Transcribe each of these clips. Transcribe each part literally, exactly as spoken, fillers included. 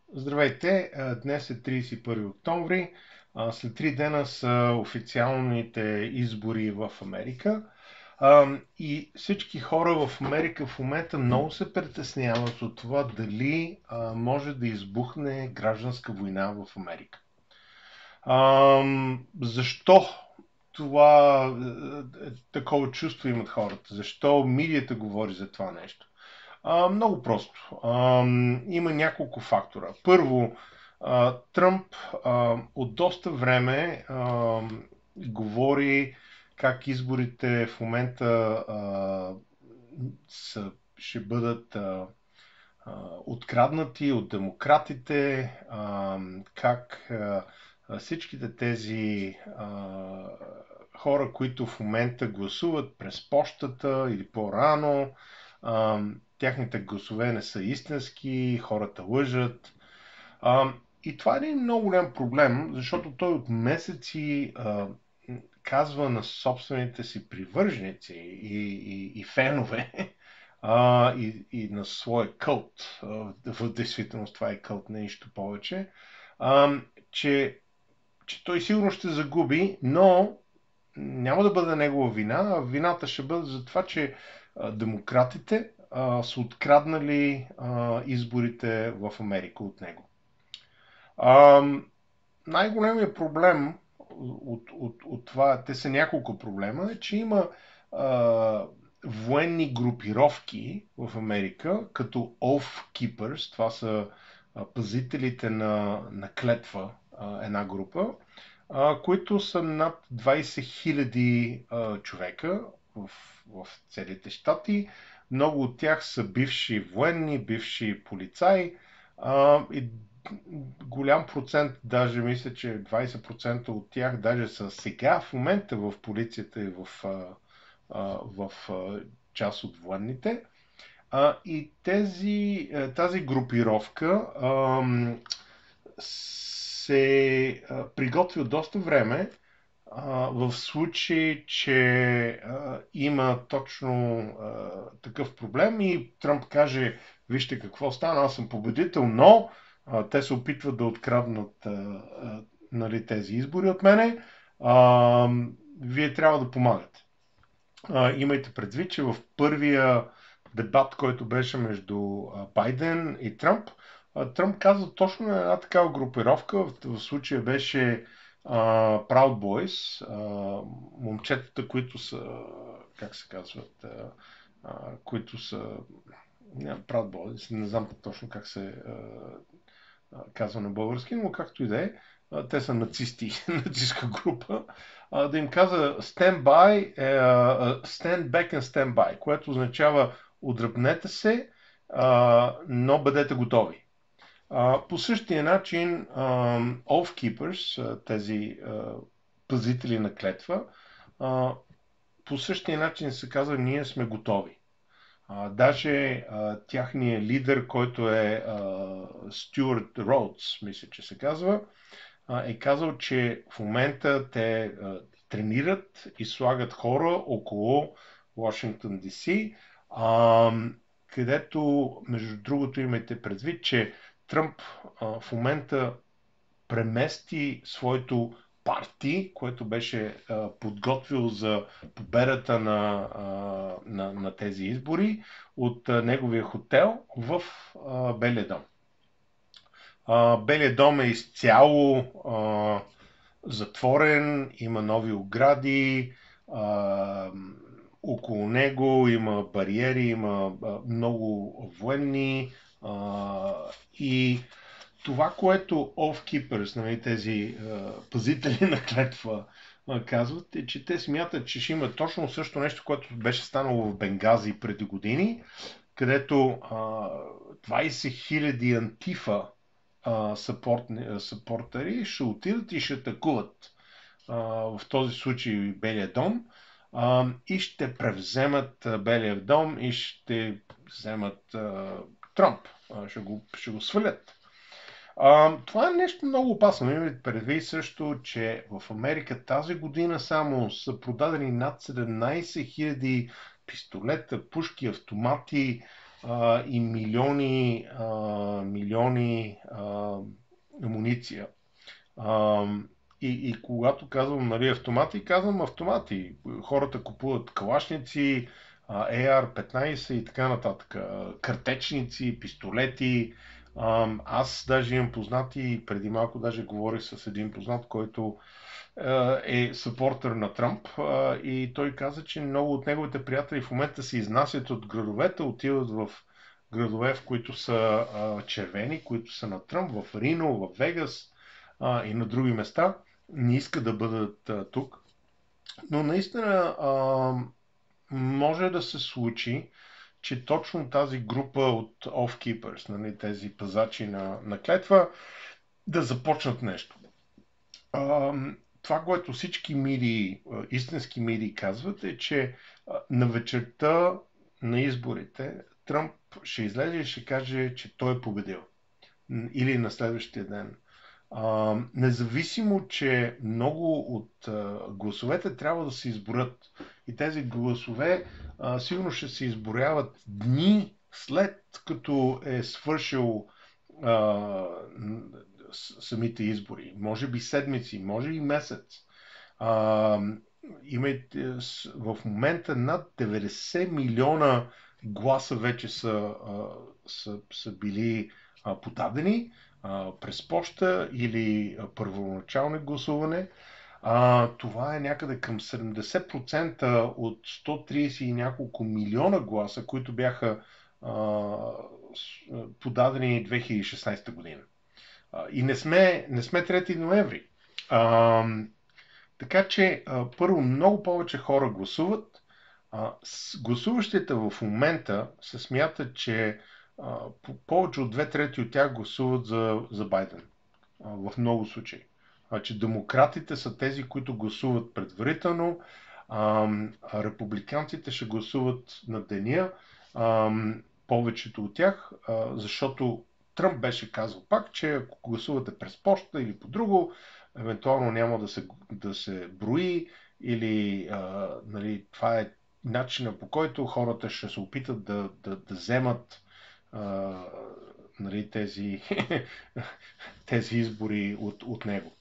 Здравейте! Днес е тридесет и първи октомври. След три дена са официалните избори в Америка. И всички хора в Америка в момента много се притесняват от това дали може да избухне гражданска война в Америка. Защо това е, е, такова чувство имат хората? Защо медията говори за това нещо? А, много просто. А, има няколко фактора. Първо, а, Тръмп а, от доста време а, говори как изборите в момента а, са, ще бъдат а, а, откраднати от демократите, а, как а, всичките тези а, хора, които в момента гласуват през пощата или по-рано, а, тяхните гласове не са истински, хората лъжат. А, и това е един много голям проблем, защото той от месеци а, казва на собствените си привърженици и, и, и фенове а, и, и на своя кълт, а, в действителност това е кълт, не нищо повече, а, че, че той сигурно ще загуби, но няма да бъде негова вина, а вината ще бъде за това, че а, демократите а, са откраднали а, изборите в Америка от него. А, най-големият проблем от, от, от това, те са няколко проблема, е, че има а, военни групировки в Америка, като Oath Keepers, това са а, пазителите на, на клетва, а, една група, а, които са над двайсет хиляди човека в, в целите щати. Много от тях са бивши военни, бивши полицаи а, и голям процент, даже мисля, че двайсет процента от тях даже са сега в момента в полицията и в, а, а, в а, част от военните. А, и тези, тази групировка а, се а, приготви от доста време а, в случай, че а, има точно а, такъв проблем и Тръмп каже, вижте какво стана, аз съм победител, но а, те се опитват да откраднат а, а, нали, тези избори от мене, а, вие трябва да помагате. А, имайте предвид, че в първия дебат, който беше между а, Байден и Тръмп, а, Тръмп каза точно на една такава групировка, в, в случая беше а, Proud Boys, а, момчетата, които са, как се казват, а, а, които са, не, Proud Boys, не знам точно как се а, а, казва на български, но както и да е, а, те са нацисти, нацистска група, а, да им каза stand by, е, а, stand back and stand by, което означава отдръпнете се, а, но бъдете готови. А, по същия начин uh, Oath Keepers, тези а, пазители на клетва, а, по същия начин се казва ние сме готови. А, даже а, тяхният лидер, който е Стюарт Роудс, мисля, че се казва, а, е казал, че в момента те а, тренират и слагат хора около Вашингтон Ди Си, а, където, между другото, имайте предвид, че Тръмп а, в момента премести своето парти, което беше а, подготвил за победата на, а, на, на тези избори, от а, неговия хотел в а, Белия дом. А, Белия дом е изцяло а, затворен, има нови огради, а, около него има бариери, има а, много военни а, и това, което Oath Keepers, нали, тези а, пазители на клетва, а, казват, е, че те смятат, че ще има точно също нещо, което беше станало в Бенгази преди години, където а, двайсет хиляди антифа а, съпортери ще отидат и ще атакуват а, в този случай Белия дом а, и ще превземат а, Белия дом и ще вземат а, Тръмп. А, ще, го, ще го свалят. А, това е нещо много опасно. Имайте предвид също, че в Америка тази година само са продадени над седемнайсет хиляди пистолета, пушки, автомати, а, и милиони, а, милиони а, амуниция. А, и, и когато казвам, нали, автомати, казвам автомати. Хората купуват калашници, а, Ей Ар петнайсет и така нататък. А, Картечници, пистолети. А, аз даже имам познати, преди малко даже говорих с един познат, който а, е съпортер на Тръмп, а, и той каза, че много от неговите приятели в момента се изнасят от градовете, отиват в градове, в които са а, червени, които са на Тръмп, в Рино, в Вегас а, и на други места. Не искат да бъдат а, тук. Но наистина а, може да се случи, че точно тази група от off-keepers, нали, тези пазачи на, на клетва, да започнат нещо. А, това, което всички медии, истински медии казват, е, че а, на вечерта на изборите Тръмп ще излезе и ще каже, че той е победил. Или на следващия ден. А, независимо, че много от а, гласовете трябва да се изборят. И тези гласове а, сигурно ще се изборяват дни след като е свършил а, самите избори. Може би седмици, може и месец. А, имайте, в момента над деветдесет милиона гласа вече са, а, са, са били а, подадени а, през поща или а, първоначално гласуване. А, това е някъде към седемдесет процента от сто трийсет и няколко милиона гласа, които бяха а, подадени две хиляди и шестнайсета година. А, и не сме, не сме трети ноември. А, така че, а, първо, много повече хора гласуват. А, с гласуващите в момента се смята, че а, по- повече от две трети от тях гласуват за, за Байден. А, в много случаи. Значи, демократите са тези, които гласуват предварително, а, а републиканците ще гласуват на деня, а, повечето от тях, а, защото Тръмп беше казал пак, че ако гласувате през почта или по друго, евентуално няма да се, да се брои, или а, нали, това е начина, по който хората ще се опитат да, да, да вземат а, нали, тези, тези избори от, от него.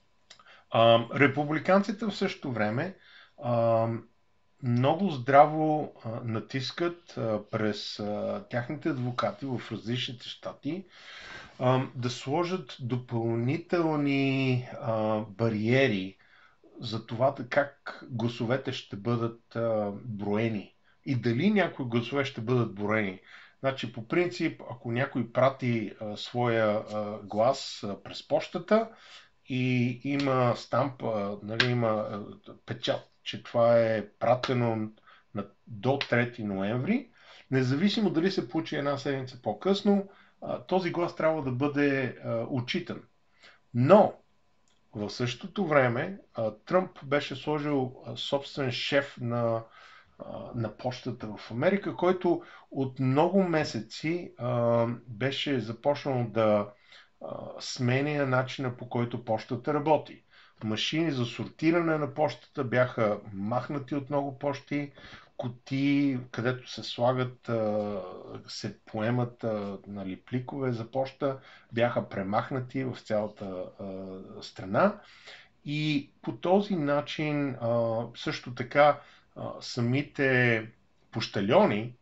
А, републиканците в същото време а, много здраво а, натискат а, през а, тяхните адвокати в различните щати а, да сложат допълнителни а, бариери за това как гласовете ще бъдат а, броени и дали някои гласове ще бъдат броени. Значи, по принцип, ако някой прати а, своя а, глас а, през почтата и има стамп, а, нали, има а, печат, че това е пратено на, до трети ноември, независимо дали се получи една седмица по-късно, а, този глас трябва да бъде а, отчитан. Но в същото време Тръмп беше сложил собствен шеф на, на почтата в Америка, който от много месеци беше започнал да сменя начина, по който почтата работи. Машини за сортиране на почтата бяха махнати от много почти, кутии, където се слагат, се поемат, нали, пликове за почта, бяха премахнати в цялата страна. И по този начин също така самите пощальони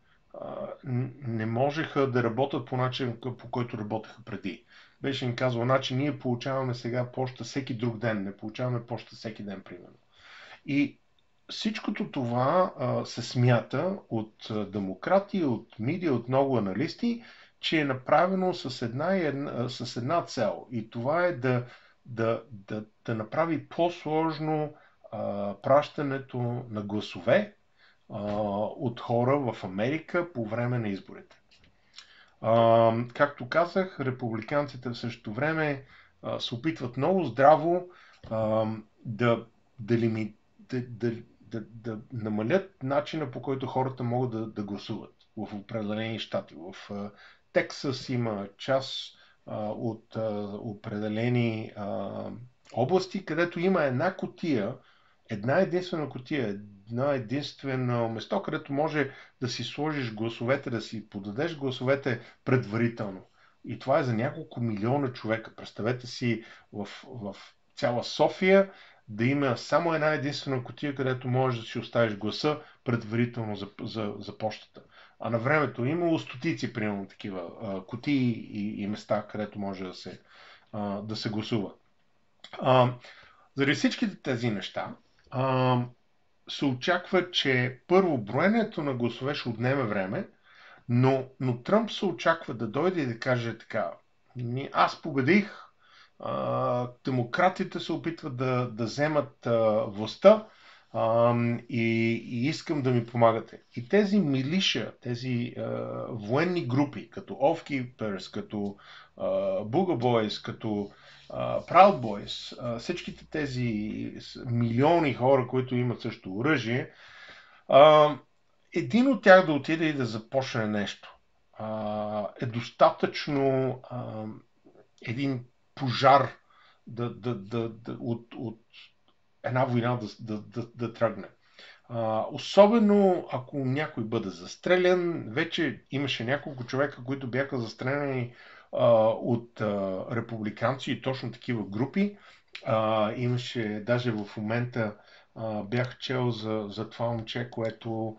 не можеха да работят по начин, по който работеха преди. Беше им казал, значи ние получаваме сега почта всеки друг ден, не получаваме почта всеки ден, примерно. И всичкото това а, се смята от а, демократи, от медиа, от много аналисти, че е направено с една, една, с една цел. И това е да, да, да, да направи по-сложно а, пращането на гласове а, от хора в Америка по време на изборите. А, както казах, републиканците в същото време а, се опитват много здраво а, да, да, лими, да, да, да, да намалят начина, по който хората могат да, да гласуват в определени щати. В а, Тексас има част а, от а, определени а, области, където има една кутия, една единствена кутия, едно единствено место, където може да си сложиш гласовете, да си подадеш гласовете предварително. И това е за няколко милиона човека. Представете си в, в цяла София да има само една единствена кутия, където можеш да си оставиш гласа предварително за, за, за почтата. А на времето имало стотици, примерно, такива а, кутии и, и места, където може да се, а, да се гласува. А, заради всичките тези неща а, се очаква, че първо броенето на гласове ще отнеме време, но, но Тръмп се очаква да дойде и да каже така: аз победих, а, демократите се опитват да, да вземат а, властта а, и, и искам да ми помагате. И тези милиша, тези а, военни групи, като Oath Keepers, като а, Booga Boys, като а, Proud Boys, а, всичките тези милиони хора, които имат също оръжие, а, един от тях да отиде и да започне нещо а, е достатъчно а, един пожар да, да, да, да, от, от една война да, да, да, да тръгне. А, особено ако някой бъде застрелян. Вече имаше няколко човека, които бяха застреляни а, от а, републиканци и точно такива групи. А, имаше, даже в момента а, бях чел за, за това момче, което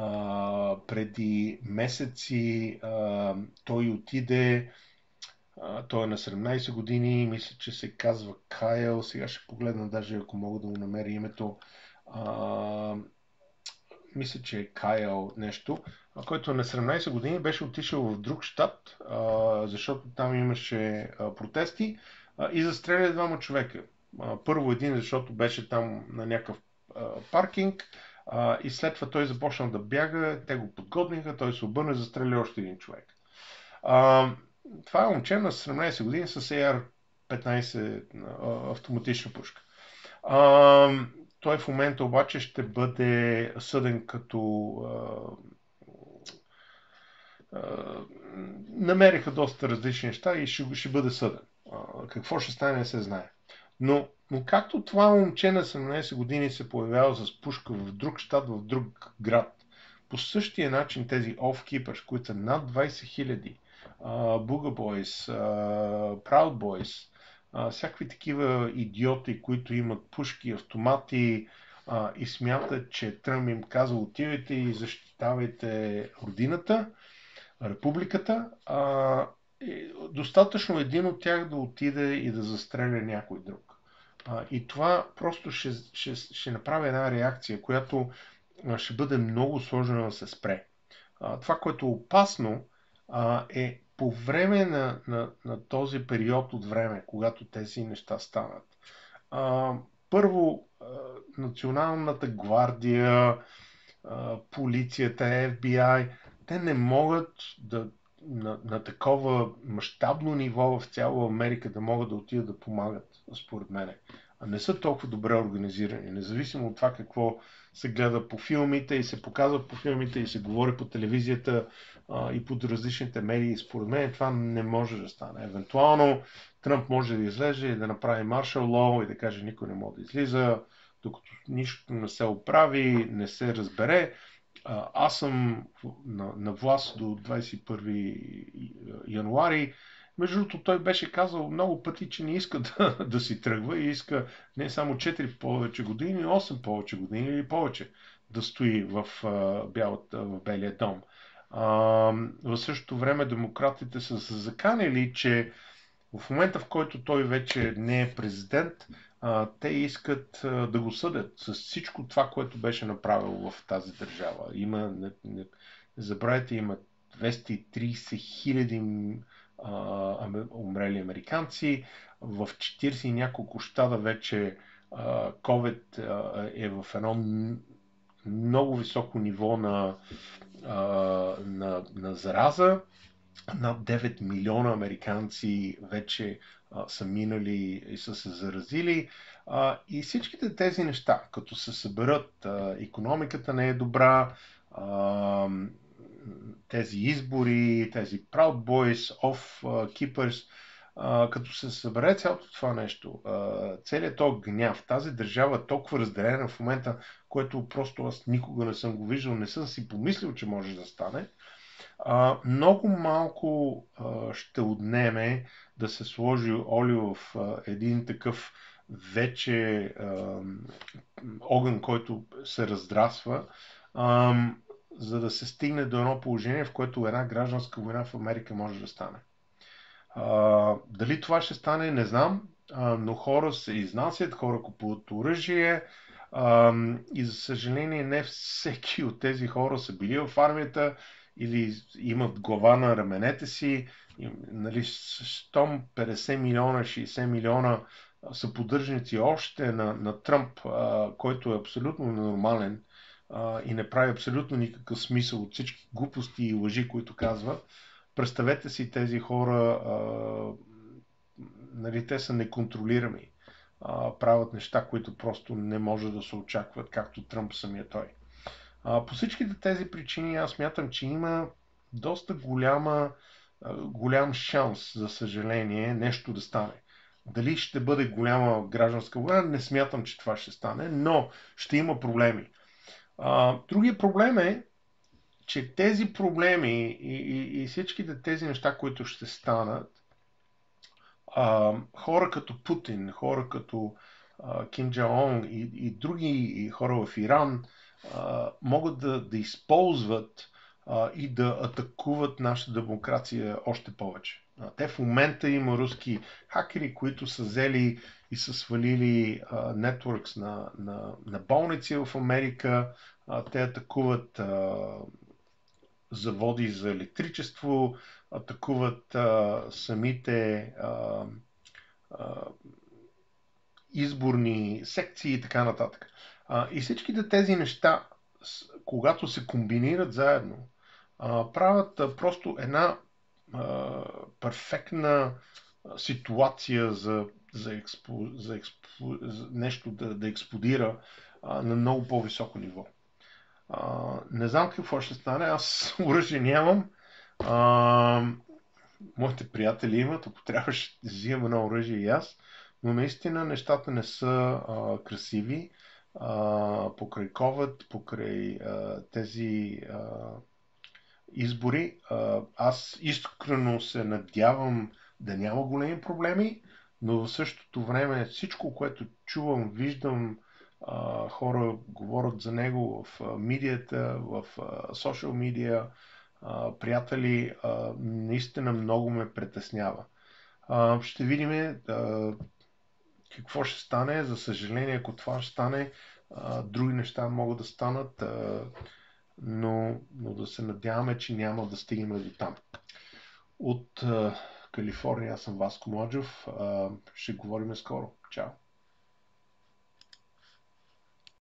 а, преди месеци а, той отиде. А, той е на седемнайсет години, мисля, че се казва Кайл. Сега ще погледна, даже ако мога да му намеря името. А, мисля, че е Кайл нещо, а, който на седемнайсет години беше отишъл в друг щат, а, защото там имаше а, протести а, и застреля двама човека. А, първо един, защото беше там на някакъв а, паркинг, а, и след това той започна да бяга, те го подготвиха, той се обърна и застреля още един човек. А, това е момче на седемнайсет години с Ей Ар петнайсет автоматична пушка. А, той в момента обаче ще бъде съден като а, а, намериха доста различни неща и ще, ще бъде съден. А, какво ще стане, не се знае. Но, но както това момче на седемнайсет години се появява с пушка в друг щат, в друг град, по същия начин тези Oath Keepers, които са над двайсет хиляди, uh, Booga Boys, uh, Proud Boys, uh, всякакви такива идиоти, които имат пушки, автомати uh, и смятат, че Тръмп им казва: отивайте и защитавайте родината, републиката. Uh, достатъчно един от тях да отиде и да застреля някой друг. Uh, и това просто ще, ще, ще направи една реакция, която ще бъде много сложно да се спре. А, това, което е опасно, а, е по време на, на, на този период от време, когато тези неща станат. А, първо, а, Националната гвардия, а, полицията, Еф Би Ай, те не могат да на, на такова мащабно ниво в цяла Америка да могат да отидат да помагат, според мене. А не са толкова добре организирани, независимо от това какво се гледа по филмите и се показва по филмите и се говори по телевизията а, и под различните медии. Според мен това не може да стане. Евентуално Тръмп може да излезе и да направи маршал лоу и да каже: никой не може да излиза, докато нищо не се оправи, не се разбере. А, аз съм на, на власт до двайсет и първи януари. Между другото, той беше казал много пъти, че не иска да, да си тръгва и иска не само четири повече години, осем повече години или повече да стои в, а, бялата, в Белия дом. А, в същото време демократите са се заканили, че в момента, в който той вече не е президент, а, те искат а, да го съдят с всичко това, което беше направил в тази държава. Има, не, не, не забравяйте, има двеста и трийсет хиляди умрели американци. В четирийсет и няколко щата вече а, COVID а, е в едно много високо ниво на, а, на, на зараза. Над девет милиона американци вече а, са минали и са се заразили. А, и всичките тези неща, като се съберат, а, икономиката не е добра, а, тези избори, тези Proud Boys, Oath Keepers, А, като се събере цялото това нещо, а, целият този гняв, тази държава е толкова разделена в момента, което просто аз никога не съм го виждал, не съм си помислил, че може да стане. А, много малко а, ще отнеме да се сложи олио в а, един такъв вече а, огън, който се раздрасва, а, за да се стигне до едно положение, в което една гражданска война в Америка може да стане. А, дали това ще стане, не знам, а, но хора се изнасят, хора купуват оръжие, а, и за съжаление не всеки от тези хора са били в армията или имат глава на раменете си. И, нали, щом петдесет милиона, шейсет милиона са поддръжници още на, на Тръмп, а, който е абсолютно нормален а, и не прави абсолютно никакъв смисъл от всички глупости и лъжи, които казва. Представете си тези хора, а, нали, те са неконтролирани, а, правят неща, които просто не може да се очакват, както Тръмп самия той. А, по всичките тези причини аз смятам, че има доста голяма, а, голям шанс, за съжаление, нещо да стане. Дали ще бъде голяма гражданска война, не смятам, че това ще стане, но ще има проблеми. А, другия проблем е, че тези проблеми и, и, и всичките тези неща, които ще станат, а, хора като Путин, хора като а, Ким Джон Он и, и други хора в Иран а, могат да, да използват а, и да атакуват нашата демокрация още повече. А, те в момента има руски хакери, които са взели и са свалили нетворкс на, на, на болници в Америка. А, те атакуват а, заводи за електричество, атакуват а, самите а, а, изборни секции и така нататък. А, и всичките тези неща, когато се комбинират заедно, а, правят а, просто една а, перфектна ситуация за, за, експо, за, експо, за нещо да, да експлодира а, на много по-високо ниво. А, не знам какво ще стане, аз оръжие нямам. А, моите приятели имат, ако трябва ще взимам едно оръжие и аз, но наистина нещата не са а, красиви. А, покрай COVID, покрай а, тези а, избори, а, аз искрено се надявам да няма големи проблеми, но в същото време всичко, което чувам, виждам, а, хора говорят за него в а, медията, в социал медиа, приятели, а, наистина много ме притеснява. А, ще видим а, какво ще стане. За съжаление, ако това ще стане, а, други неща могат да станат, а, но, но да се надяваме, че няма да стигнем до там. От а, Калифорния, аз съм Васко Младжов. А, ще говорим скоро. Чао!